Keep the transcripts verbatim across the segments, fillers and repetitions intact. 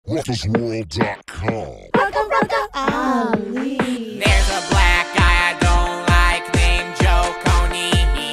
rucka world dot com. Rucka, Rucka, Ali. There's a black guy I don't like named Joe Kony.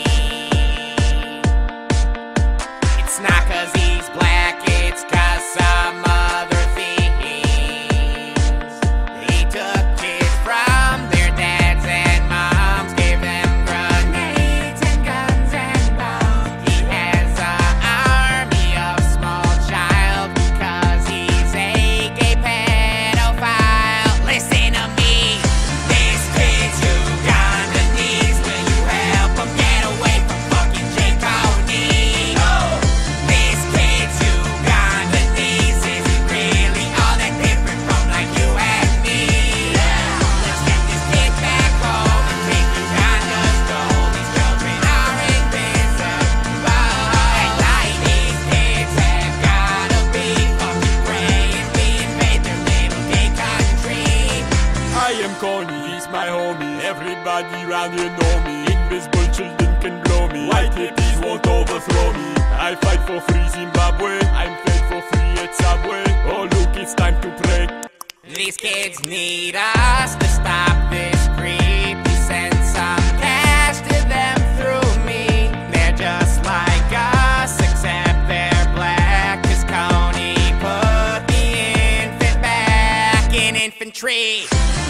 It's not cause he's black, it's cause some other things. He took kids from their dads and moms, gave them grenades and guns and bombs. He has an army of small child because he's a gay pedophile. Listen to me, this kid's Ugandanese. Will you help him get away from fucking Jay Kony? Oh, this kid's Ugandanese. Is he really all that different from like you and me? Yeah. Let's get this kid back home and take Uganda's gold. These children are invisible. At night, these kids have gotta be fucking praying we invade their little gay country. I am Kony, he's my homie. Everybody round here know me. Invisible children can blow me. White hippies won't overthrow me. I fight for free Zimbabwe. I'm fed for free at Subway. Oh look, it's time to pray. These kids need us to stop this creep. We send some cash to them through me. They're just like us, except they're black. Cause Kony put the infant back in infantry.